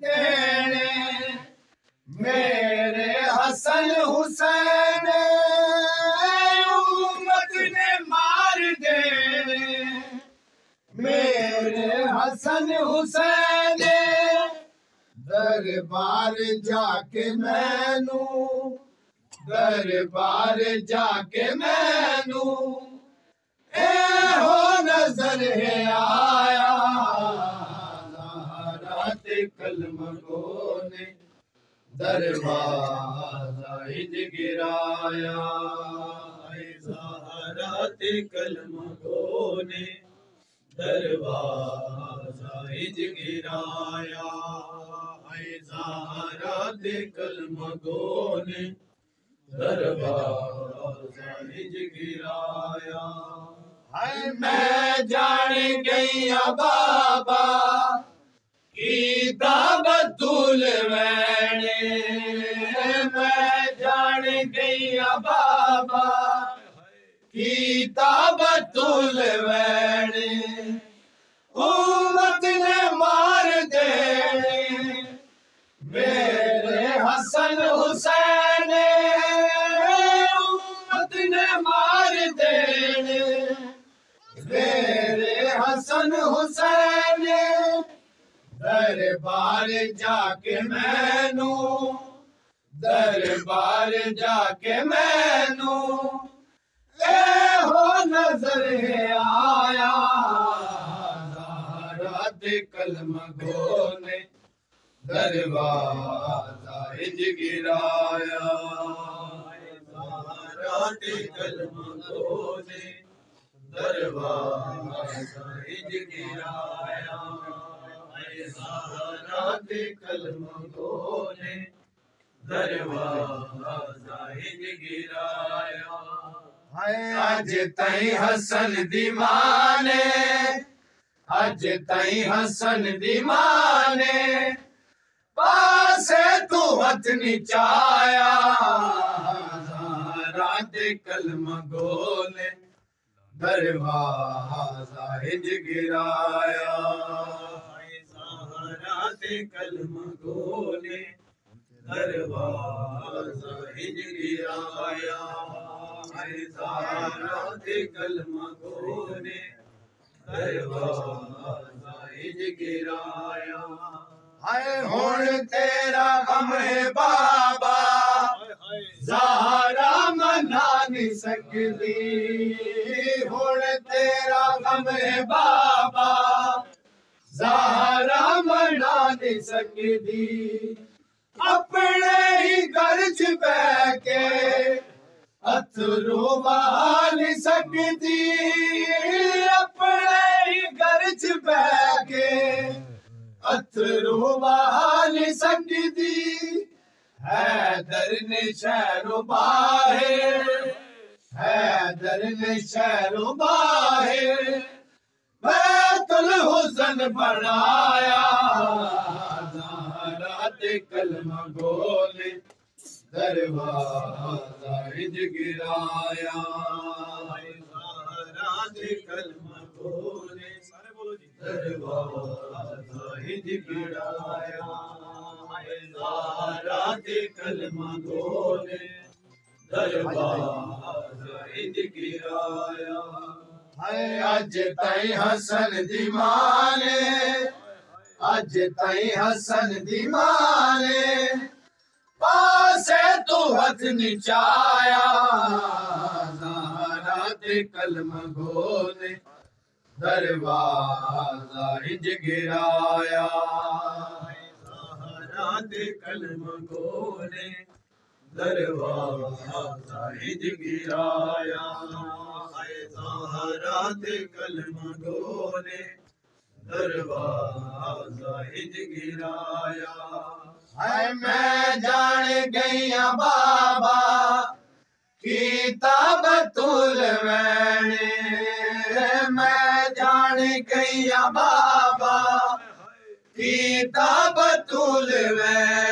देने मेरे हसन हुसैन उम्मत ने मार देने मेरे हसन हुसैन दरबार जाके मैनू दरबार जाके मैनू ए हो नजर है आया ज़हरा कलम ने दरवाज़ा हिज गिराया ज़हरा कलम ने दरवाज़ा हिज गिराया ज़हरा कलम ने दरवाज़ा हिज गिराया हाय मैं जान गई बाबा किताब तुल वैणे मैं जान गई बाबा किताब तुल वैणे उम्मत ने मार देने मेरे हसन हुसैन उम्मत ने मार देने मेरे हसन हुसैन दरबार जाके मैनू दरबार जाके मैनू ए हो नजर है आया ज़हरा कलम ने दरवाज़ा हिज गिराया ज़हरा कलम ने दरवाज़ा हिज गिराया ज़हरा कलम ने दरवाज़ा हिज गिराया अज तई हसन दी माने अज तई हसन दी माने पासे तू हथ निचाया ज़हरा कलम ने दरवाज़ा हिज गिराया ज़हरा कलम ने दरवाज़ा हिज गिराया ज़हरा कलम ने दरवाज़ा हिज गिराया हाय हुण तेरा गम है बाबा ज़हरा मना नहीं सकदी हुण तेरा गम है बाबा ज़हरा मना नहीं सकदी अपने ही घर च बैठ के अथरू बहा नहीं सकदी अपने ही घर च बैठ के अथरू बहा नहीं सकदी हैदर ने शहरों बाहर हैदर ने शहरों बाहर बैतुल हुसन बनाया ज़हरा कलम ने दरवाज़ा हिज गिराया ज़हरा कलम ने सारे बोलो जी दरवाज़ा हिज गिराया ज़हरा कलम ने दरवाज़ा हिज गिराया अज तई हसन दी माने अज तई हसन दी माने पासे तू हथ निचाया ज़हरा कलम ने दरवाज़ा हिज गिराया ज़हरा कलम ने दरवाज़ा हिज गिराया ज़हरा कलम ने दरवाज़ा हिज गिराया हाय मैं जान गई बाबा किताब तुल वैणे मैं जान गई बाबा किताब तुल वैणे